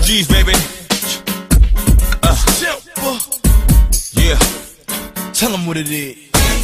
G's, baby. Yeah. Tell them what it is.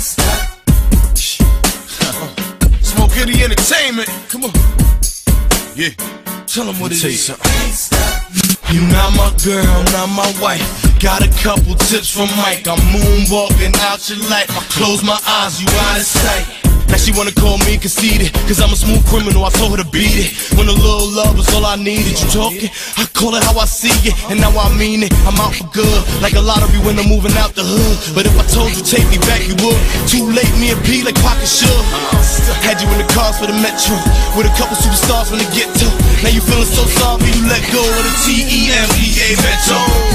Smoke Kitty Entertainment. Come on. Yeah. Tell them what it is. You not my girl, not my wife. Got a couple tips from Mike. I'm moonwalking out your life. I close my eyes, you out of sight. Now she wanna call me conceited, cause I'm a smooth criminal, I told her to beat it. When a little love was all I needed. You talking? I call it how I see it, and now I mean it. I'm out for good, like a lottery when I'm moving out the hood. But if I told you take me back, you would. Too late, me and P like Pocket should. Had you in the cars for the Metro, with a couple superstars when they get to. Now you feeling so sorry, you let go of the TEMEA Metro.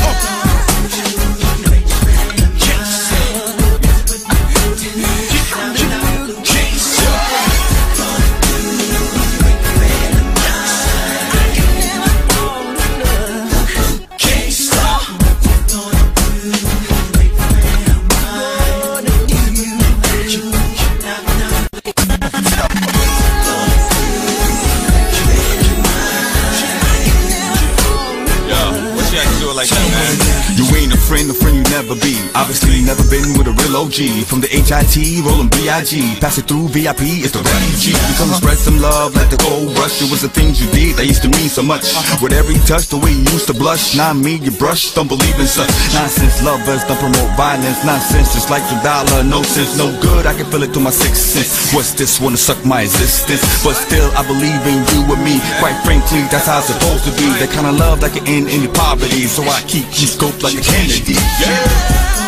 Like that, man. You ain't a friend you never be. Obviously never been with a real OG. From the HIT, rolling BIG. Pass it through VIP, it's the refugee. You come spread some love, let the gold rush. It was the things you did that used to mean so much. With every touch, the way you used to blush. Not me, you brush, don't believe in such nonsense. Lovers don't promote violence. Nonsense, just like your dollar, no sense, no good. I can feel it through my sixth sense. What's this, wanna suck my existence? But still, I believe in you and me. Quite frankly, that's how it's supposed to be. That kind of love that can end any poverty. So I keep scope like a Kennedy. Yeah.